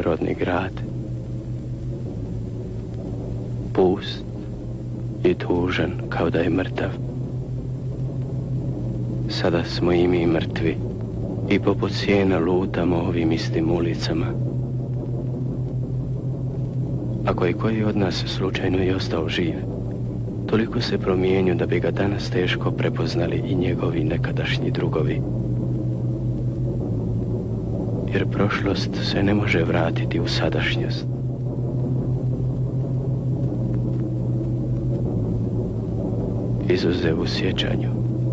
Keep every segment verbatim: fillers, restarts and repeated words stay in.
rodni grad. Pust i tužan kao da je mrtav. Sada smo i mi mrtvi i poput sjena lutamo ovim istim ulicama. Ako je koji od nas slučajno i ostao živ, toliko se promijenio da bi ga danas teško prepoznali i njegovi nekadašnji drugovi. Jer prošlost se ne može vratiti u sadašnjost. Izuzev u sjećanju.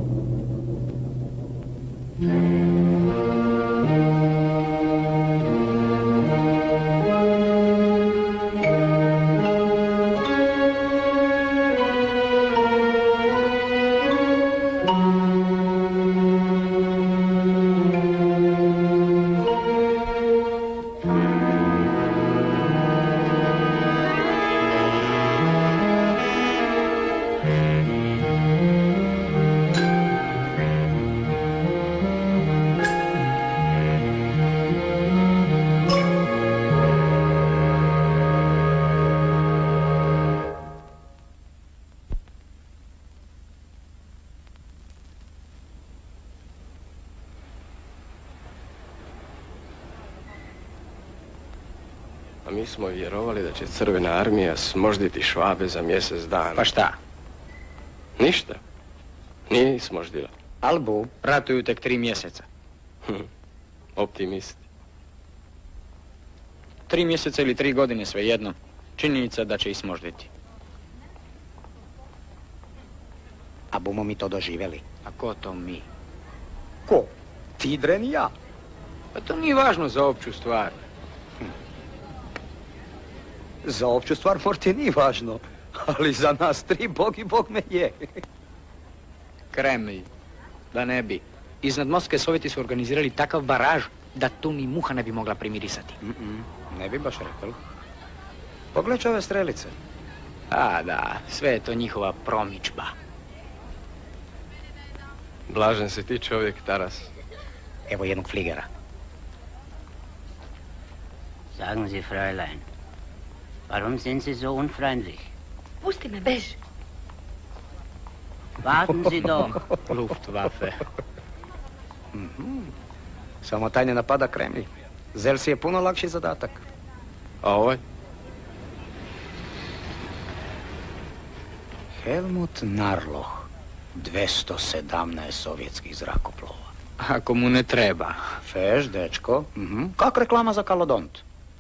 Mi smo vjerovali da će Crvena armija smožditi Švabe za mjesec dana. Pa šta? Ništa. Nije smoždila. Albu ratuju tek tri mjeseca. Hm. Optimisti. Tri mjeseca ili tri godine, svejedno. Činjenica da će ih smožditi. A bumo mi to doživjeli? A ko to mi? Ko? Ti, Dren i ja. Pa to nije važno za opću stvar. Za opću stvar morti nije važno, ali za nas tri, Bog i Bog me je. Kremlj, da ne bi. Iznad Moskve Sovjeti su organizirali takav baraž da tu ni muha ne bi mogla primirisati. Mm -mm, ne bi baš rekao. Pogledaj ove strelice. A da, sve je to njihova promidžba. Blažen si ti čovjek, Taras. Evo jednog fligera. Sagen Sie, Fräulein, warum sind Sie so unfreundlich? Pusti me, beži. Warten Sie doch. Luftwaffe. Mm-hmm. Samo taj ne napada Kremlj. Zel si je puno lakši zadatak. A ovaj? Helmut Narloh. dvjesto sedamnaest sovjetskih zrakoplova. Ako mu ne treba. Feš, dečko. Mm-hmm. Kak reklama za kalodont?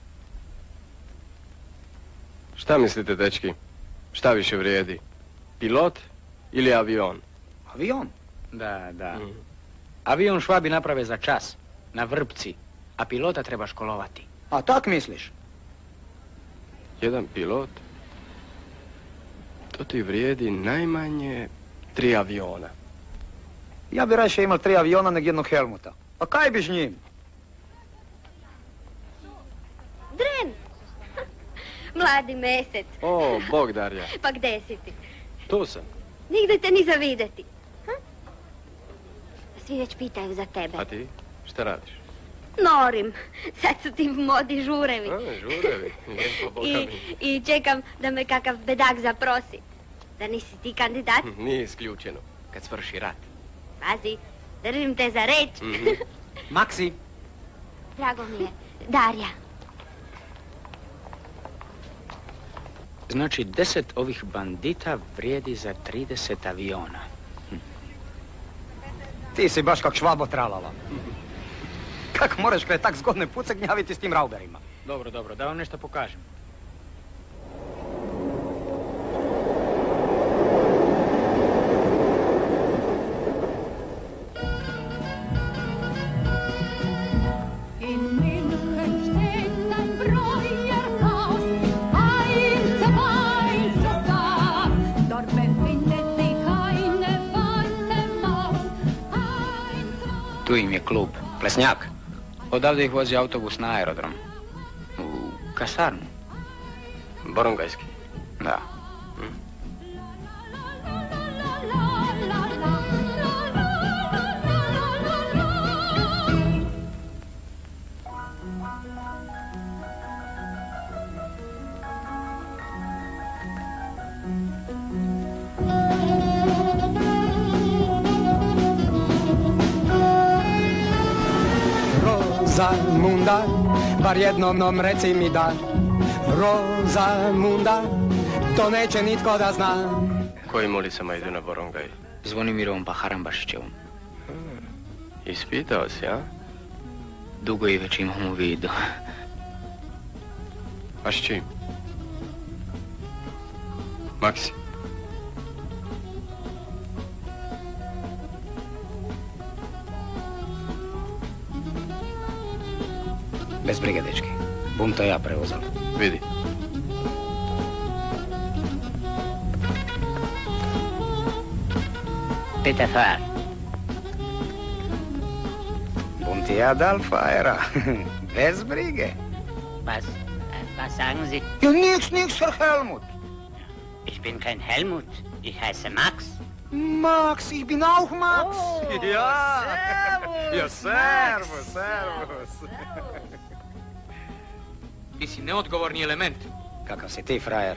Šta mislite, dečki? Šta više vrijedi? Pilot ili avion? Avion? Da, da. Mm. Avion Švabi naprave za čas, na vrpci, a pilota treba školovati. A tak misliš? Jedan pilot? To ti vrijedi najmanje tri aviona. Ja bi raše imao tri aviona nego jednog Helmuta. A kaj biš njim? Dren! Mladi mesec. O, Bog, Darja. Pa gde si ti? Tu sam. Nigde te ni zavideti. Ha? Svi već pitaju za tebe. A ti? Šta radiš? Norim. Sad su ti modi žurevi. A, žurevi. Lijepo, Boga I, mi. I čekam da me kakav bedak zaprosi. Da nisi ti kandidat? Nije isključeno. Kad svrši rat. Pazi, držim te za reč. Mm-hmm. Maksi. Drago mi je. Darja. Znači, deset ovih bandita vrijedi za trideset aviona. Hm. Ti si baš kak Švabo tralala. Kako moraš kada je tak zgodne puce gnjaviti s tim rauberima? Dobro, dobro, da vam nešto pokažem. Tu im je klub. Plesnjak. Odavde ih vozi autobus na aerodrom. U kasarnu. Borongajski. Da. Mm. Rozamunda, bar jednom nom reci mi da. Rozamunda, to neće nitko da zna. Kojim ulicama idu na Borongaj? Zvonimirovom pa Harambašićevom. Ispitao si, a? Dugo i već imam u vidu. A s čim? Maksi? Bez brige, dečki. Bum to ja preuzela. Vidi. Bitte fahr. Bum ti ja dal fajera. Bez brige. Was, was sagen Sie? Ja, nix, nix, Herr Helmut. Ich bin kein Helmut. Ich heiße Max. Max, ich bin auch Max. Oh, ja. servus, Ja, servus, servus. Ti si neodgovorni element. Kakav si ti, frajer?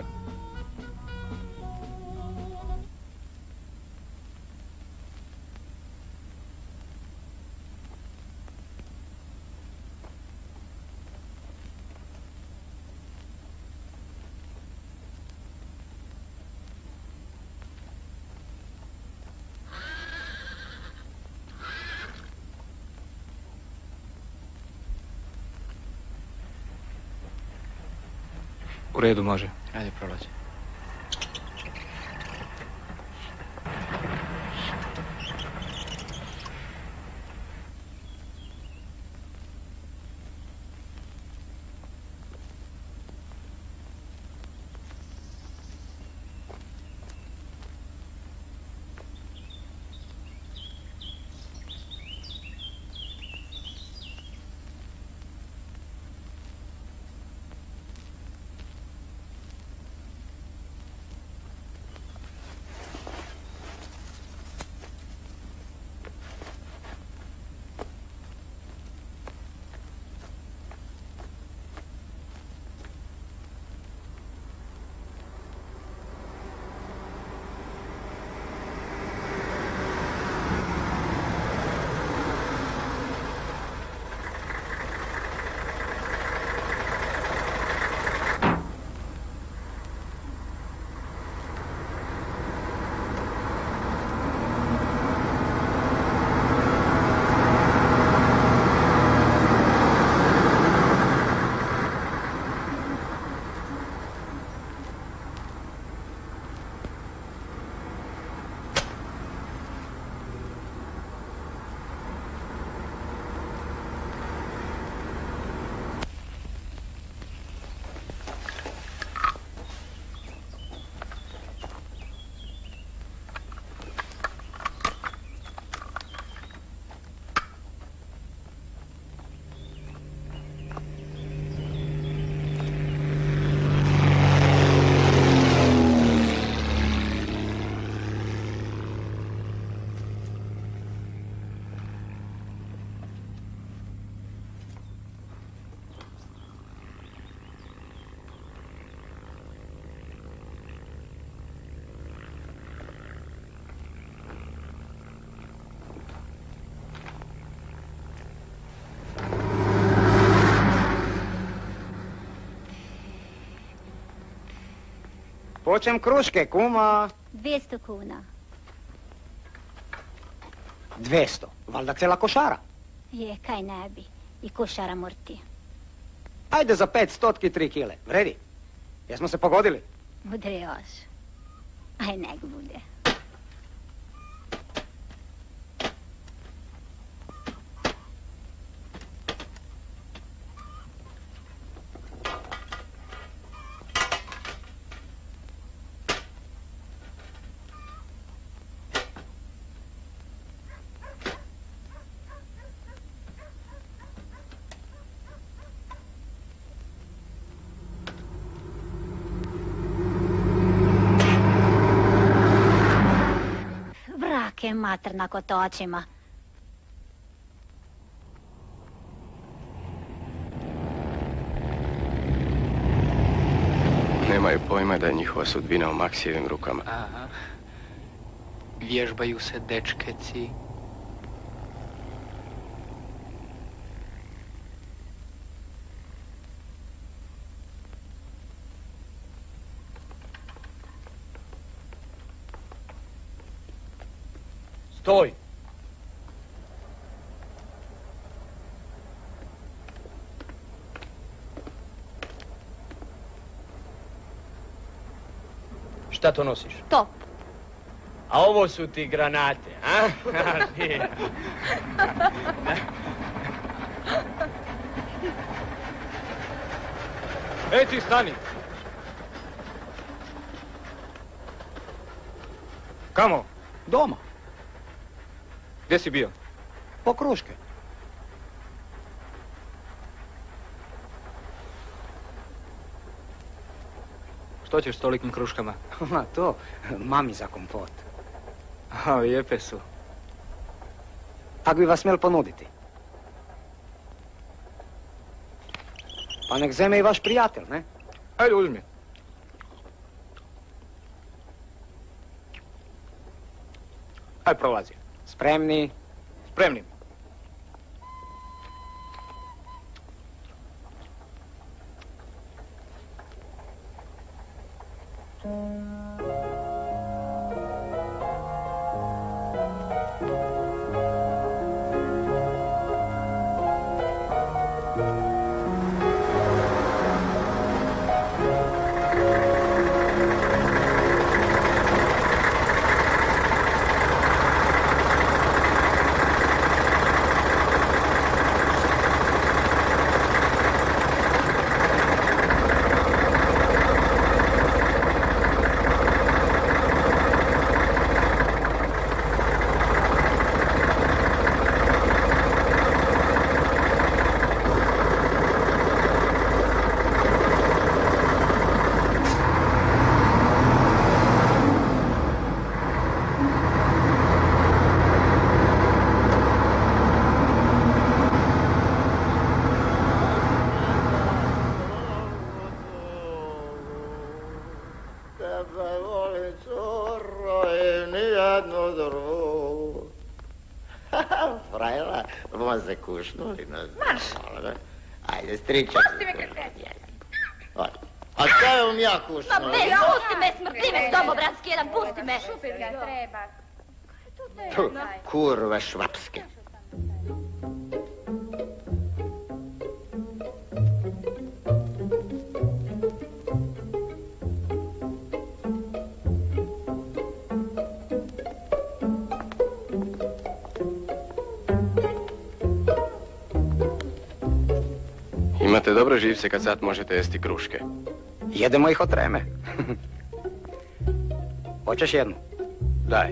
U redu, može. Ajde, prolazi. Počem kruške, kuma. dvjesto kuna. dvjesto. Valjda cela košara. Je, kaj ne bi. I košara morti. Ajde za pet stotki tri kile. Vredi. Jesmo se pogodili? Bude još. Aj, nek bude. Vrake mater na kotočima. Nemaju pojma da je njihova sudbina u Maksijevim rukama. Aha. Vježbaju se dečkeci. Stoj! Šta to nosiš? Top. A ovo su ti granate, a? Ej, ti stani! Kamo? Doma. Gdje si bio? Po kruške. Što ćeš s tolikim kruškama? Ma to, mami za kompot. A, lijepe su. Tak bi vas smjel ponuditi. Pa nek zeme i vaš prijatelj, ne? Ajde, uzmi. Ajde, prolazi. Spremni? Spremni. Kušnuli nas. Marš! Ajde, stričak. Pusti me kad kreći. A šta je vam ja kušnula? Ma ne, pusti me, smrti me, domobranski jedan, pusti me. Šupit ga treba. Tu, kurve švapske. Imate dobre živce kad sad možete jesti kruške. Jedemo ih od treme. Hoćeš jednu? Daj.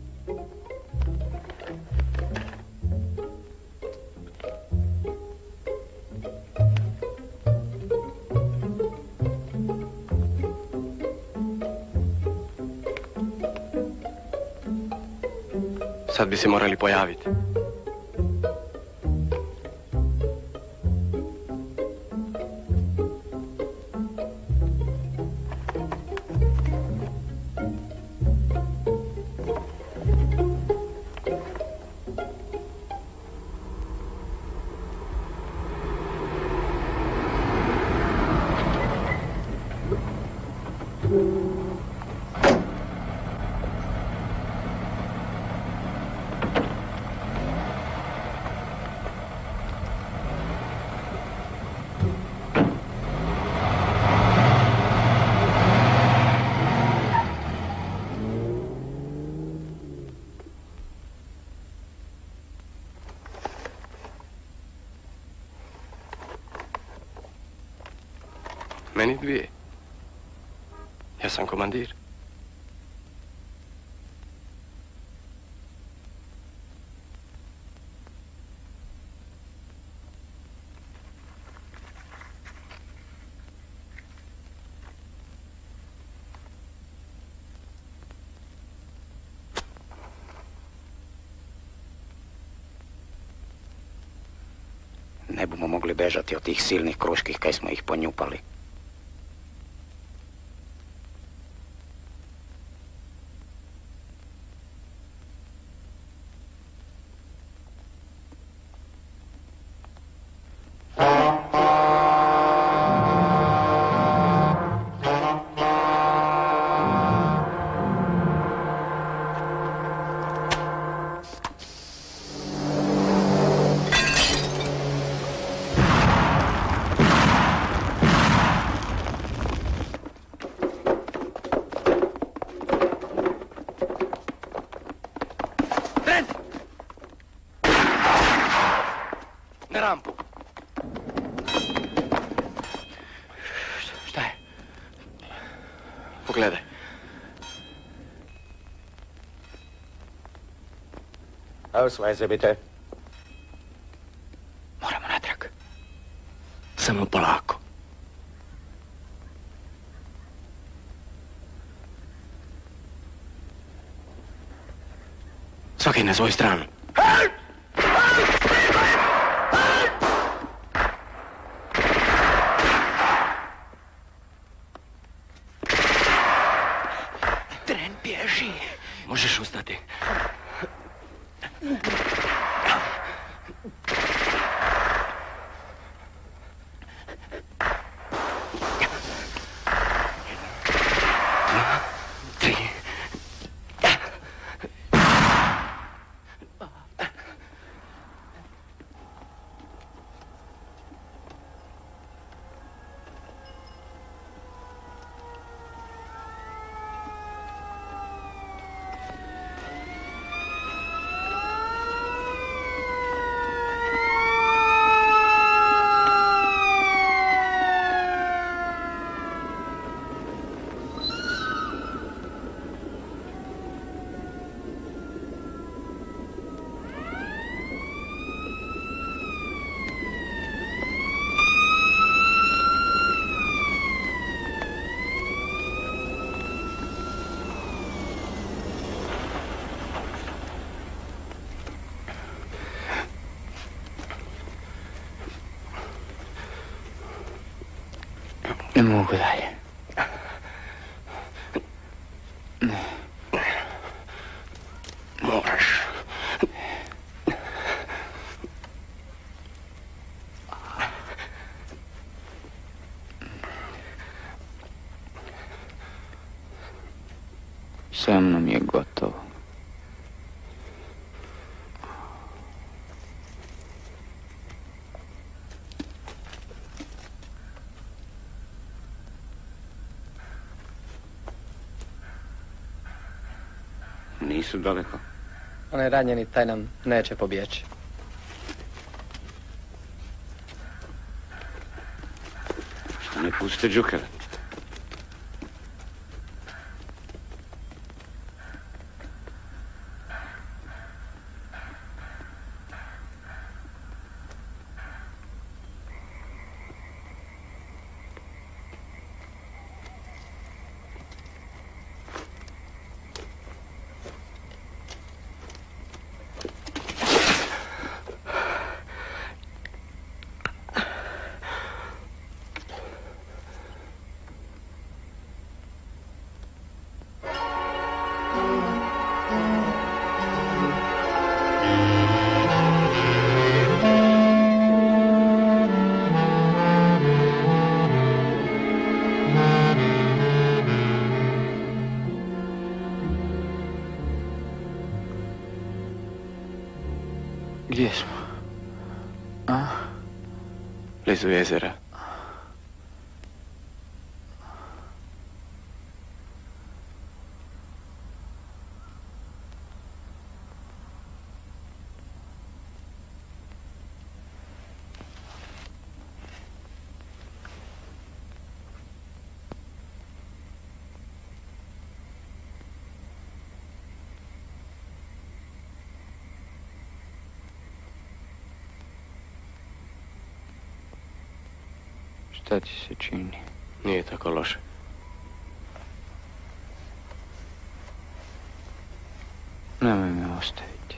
Sad bi se morali pojaviti. Meni dvije. Ja sam komandir. Ne bomo mogli bežati od tih silnih kruških kaj smo ih ponjupali. lampu. Šta je? Pogledaj. Ausweise, bitte. Moramo natrag. Samo polako. Svaki na svoju stranu. Tren bježi. Možeš ustati. Ne mogu dalje. Ne. Moraš. Sa mnom je gotovo. Nisu daleko. Onaj ranjeni taj nam neće pobjeći. Što ne puste Džukera? Gdje smo? A? Blizu jezera. Šta ti se čini? Nije tako loše. Nemoj me ostaviti.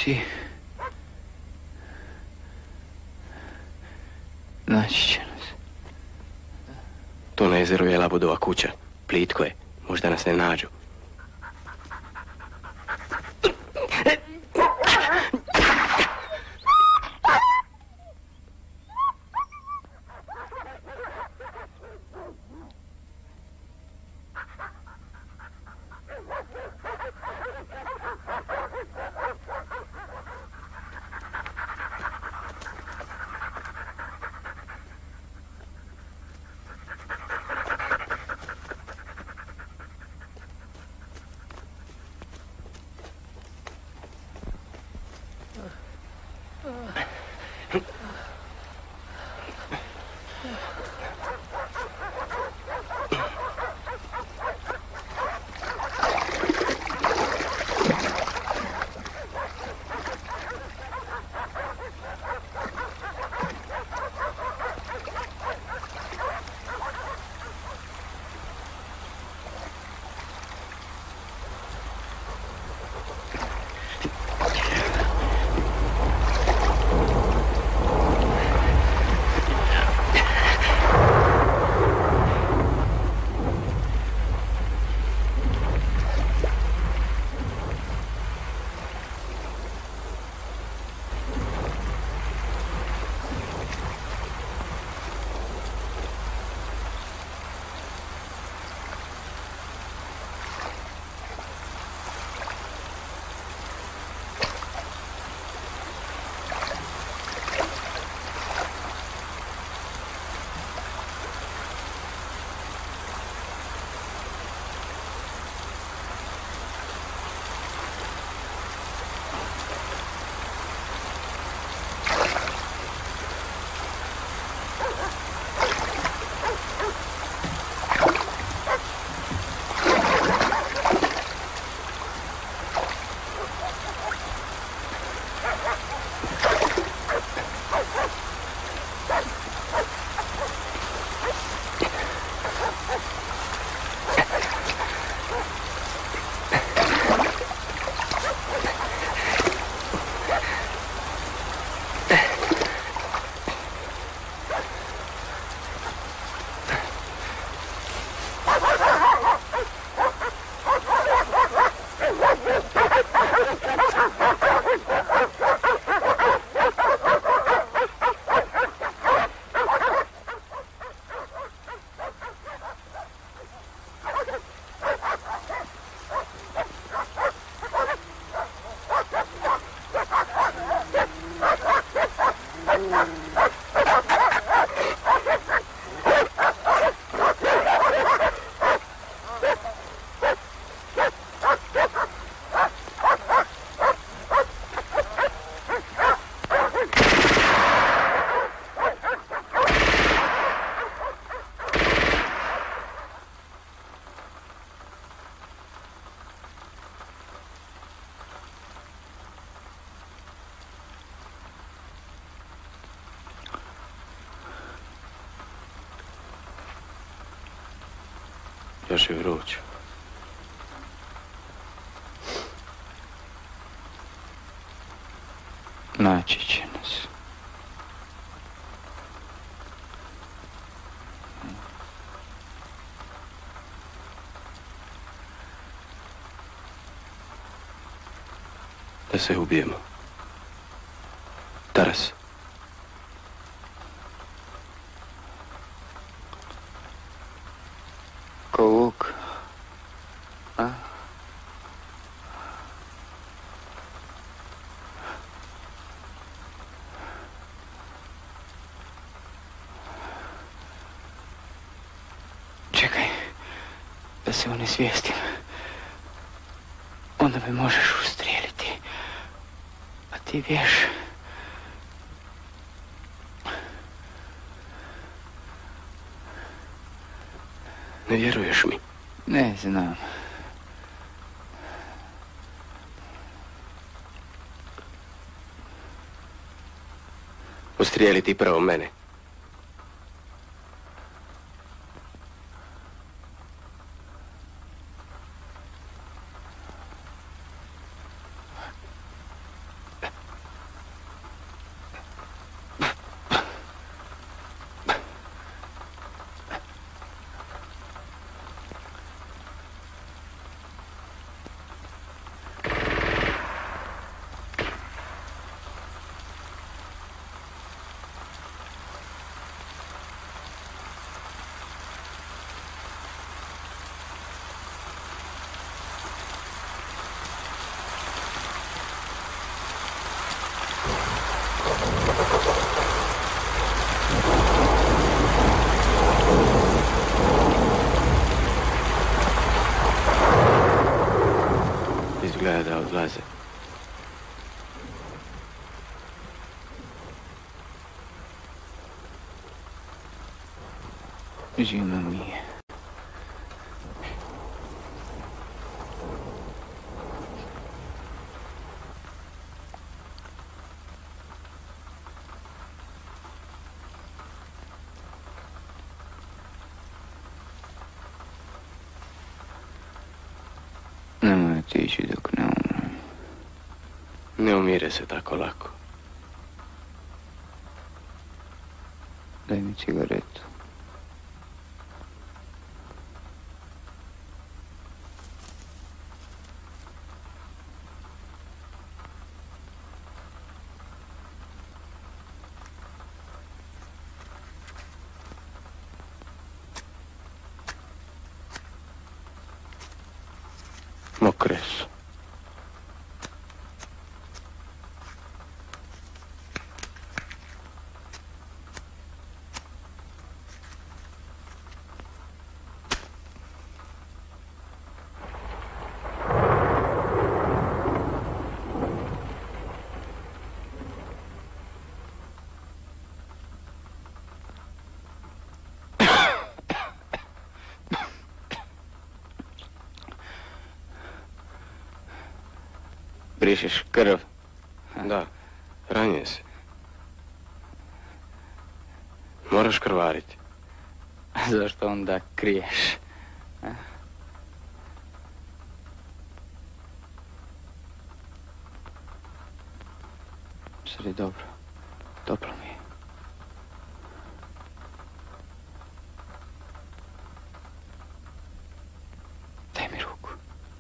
si? Naći će nas. To na jezeru je Labudova kuća. Plitko je. Možda nas ne nađu. Još je vruć. Naći će nas. Da se ubijemo. Taras. Ko vuk. A? Čekaj, da se onesvijestim. Onda me možeš ustrijeliti. A ti vješ. Ne vjeruješ mi? Ne znam. Ustrijeliti prvo mene. Zima mi je. Nemoj otići dok ne umrem. Ne umire se tako lako. Daj mi cigaretu. Mokre su. Brišeš krv. Da, ranjen si. Moraš krvariti. A zašto onda kriješ? A? Sad je dobro. Toplo mi je. Daj mi ruku.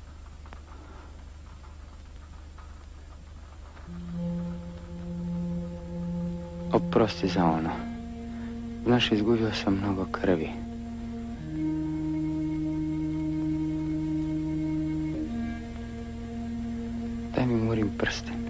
Oprosti za ono. Znaš, izgubio sam mnogo krvi. Daj mi Murin prsten.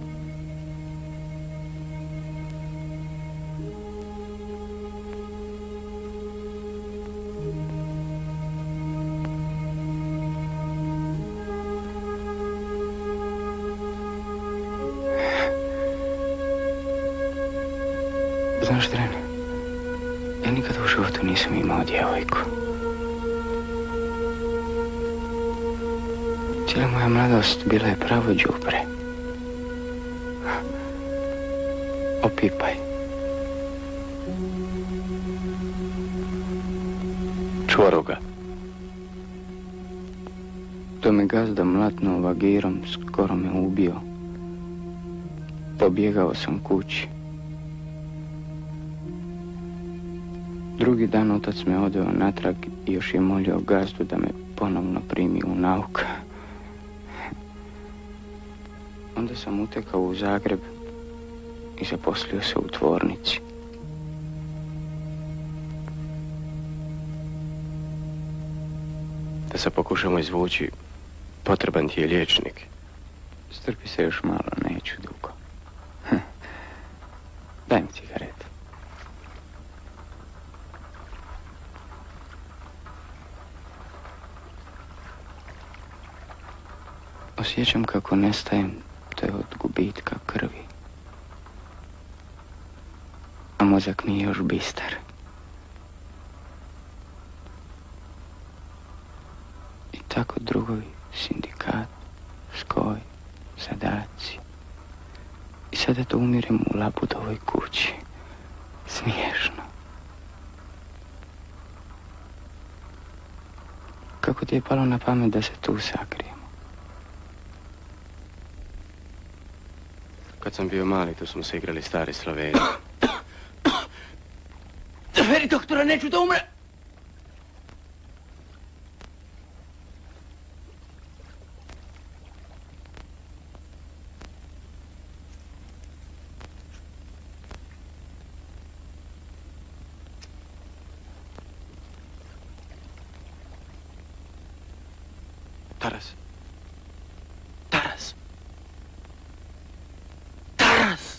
Znaš, Dren, ja nikad u životu nisam imao djevojku. Cijela moja mladost bila je pravo đubre. Opipaj. Čvoruga. To me gazda mlatno vagirom, skoro me ubio. Pobjegao sam kući. Drugi dan otac me odveo natrag i još je molio gazdu da me ponovno primi u nauk. Onda sam utekao u Zagreb i zaposlio se u tvornici. Da se pokušamo izvući, potreban ti je liječnik. Strpi se još malo, neću dugo. Daj mi cigaretu. Osjećam kako nestajem, to je od gubitka krvi. A mozak mi je još bistar. I tako drugovi, sindikat, skoj, zadaci. I sada to umirem u Labudovoj kući. Smiješno. Kako ti je palo na pamet da se tu sakrijemo? Kad sam bio mali, tu smo se igrali stari Sloveni. Veri, doktora, neću da umre! Taras. Taras! Taras!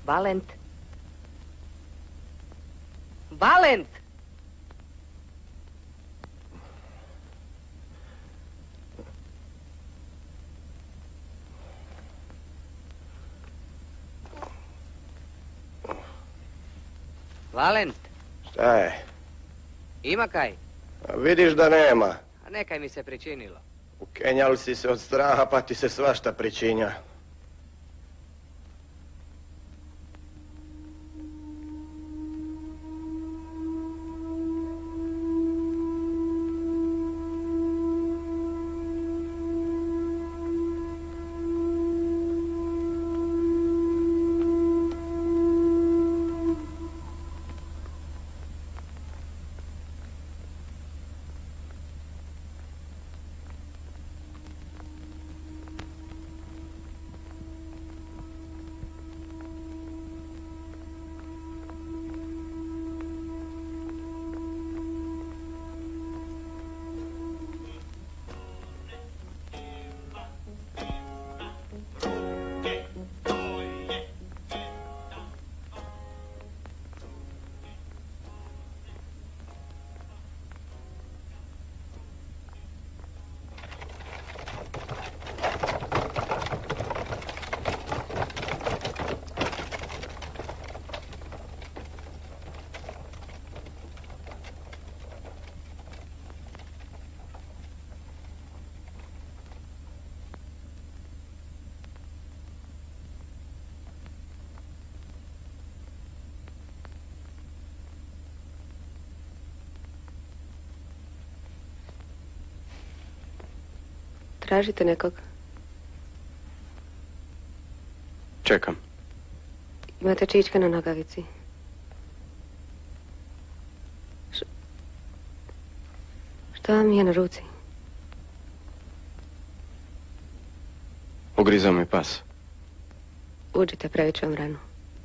Valent. Valent! Valent, Šta je? ima kaj? A vidiš da nema. A nekaj mi se pričinilo. Ukenjal si se od straha pa ti se svašta pričinja. Tražite nekog? Čekam. Imate čička na nogavici. Š... Šta vam je na ruci? Ugrizao me pas. Uđite, pravit ću vam ranu.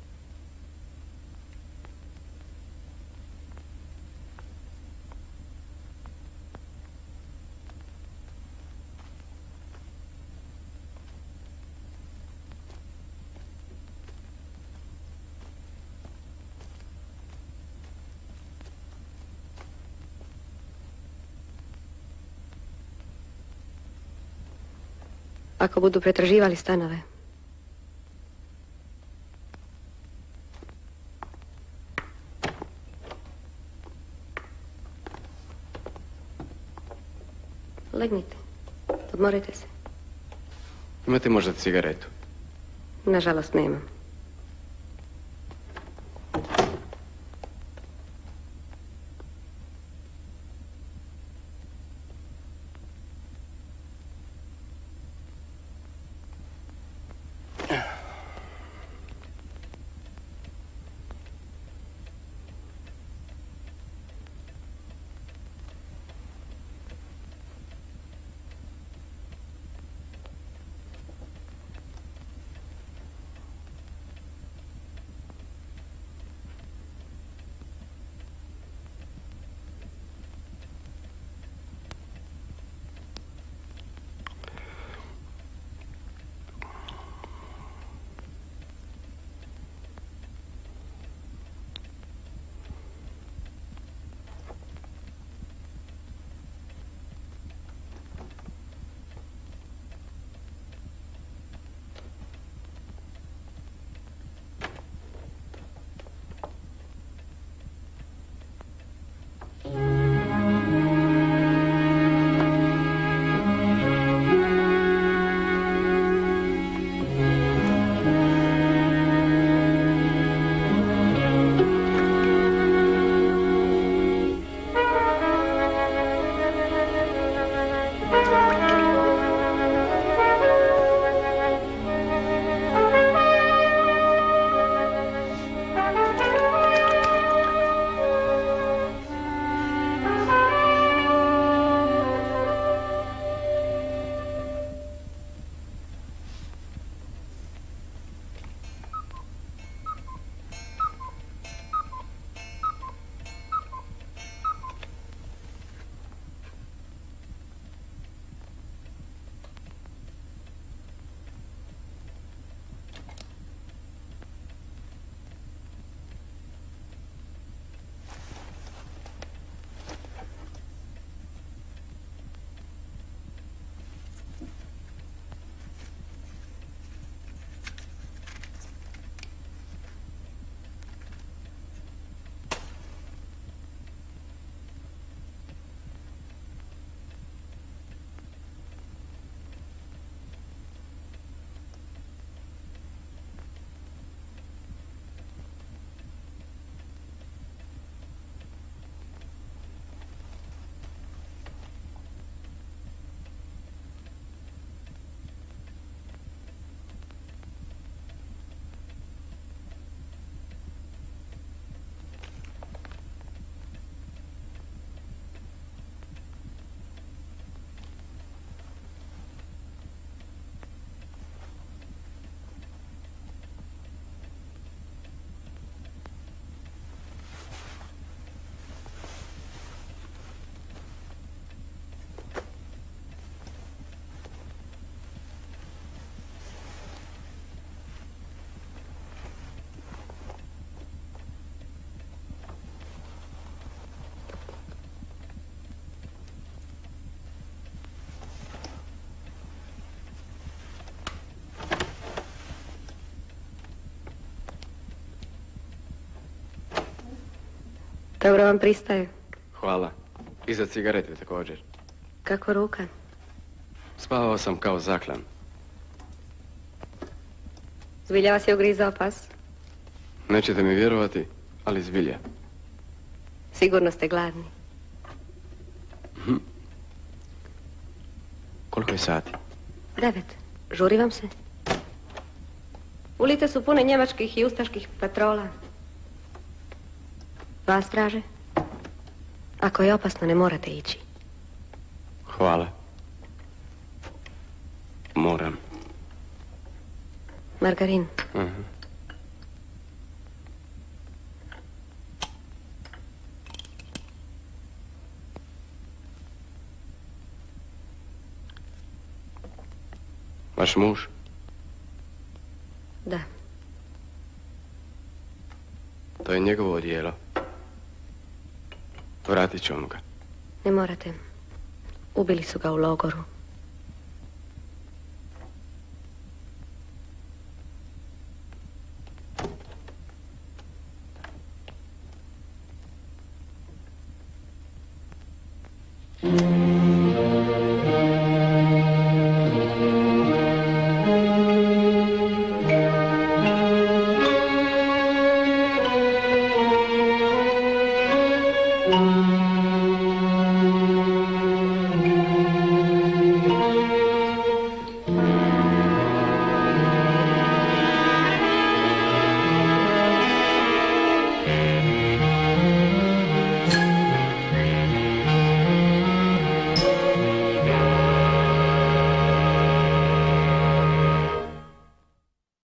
Ako budu pretraživali stanove. Legnite. Odmorite se. Imate možda cigaretu? Nažalost, nemam. Dobro vam pristaje. Hvala. I za cigarete također. Kako ruka? Spavao sam kao zaklan. Zbilja vas je ugrizao pas? Nećete mi vjerovati, ali zbilja. Sigurno ste gladni. Hm. Koliko je sati? Devet. Žuri vam se? Ulice su pune njemačkih i ustaških patrola. Vas traže? Ako je opasno, ne morate ići. Hvala. Moram. Margarin. Uh-huh. Vaš muž? Da. To je njegovo odijelo. Vratit ću vam ga. Ne morate. Ubili su ga u logoru. Thank you.